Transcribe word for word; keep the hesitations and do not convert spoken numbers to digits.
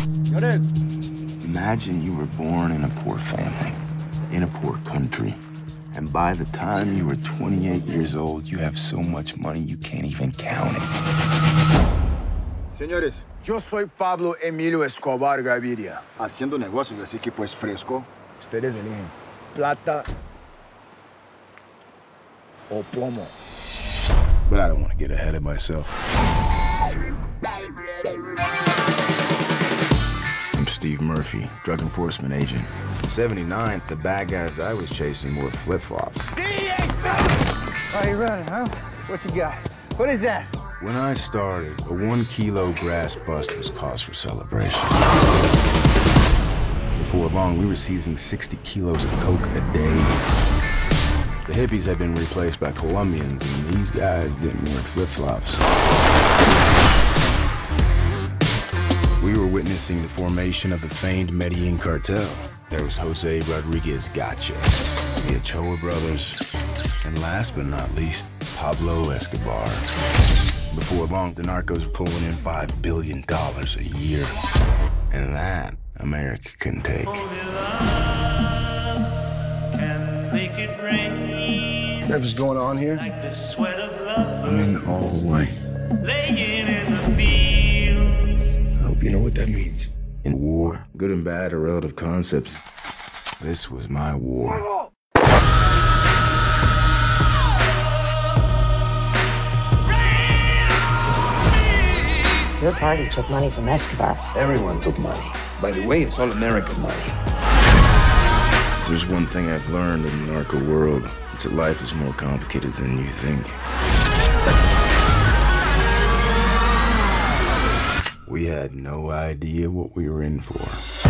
Imagine you were born in a poor family, in a poor country, and by the time you were twenty-eight years old, you have so much money you can't even count it. Señores, yo soy Pablo Emilio Escobar Gaviria, haciendo negocios, así que pues fresco. Ustedes eligen plata o plomo. But I don't want to get ahead of myself. I'm Steve Murphy, drug enforcement agent. In seventy-nine, the bad guys I was chasing wore flip-flops. D E A, stop! Are you running, huh? What you got? What is that? When I started, a one-kilo grass bust was cause for celebration. Before long, we were seizing sixty kilos of coke a day. The hippies had been replaced by Colombians, and these guys didn't wear flip-flops. We were witnessing the formation of the famed Medellin cartel. There was Jose Rodriguez Gacha, the Ochoa brothers, and last but not least, Pablo Escobar. Before long, the narcos were pulling in five billion dollars a year. And that, America couldn't take. Whatever's going on here? I'm in all the way. Laying in the fields. I hope you know what that means. In war, good and bad are relative concepts. This was my war. Your party took money from Escobar. Everyone took money. By the way, it's all American money. If there's one thing I've learned in the narco world, it's that life is more complicated than you think. We had no idea what we were in for.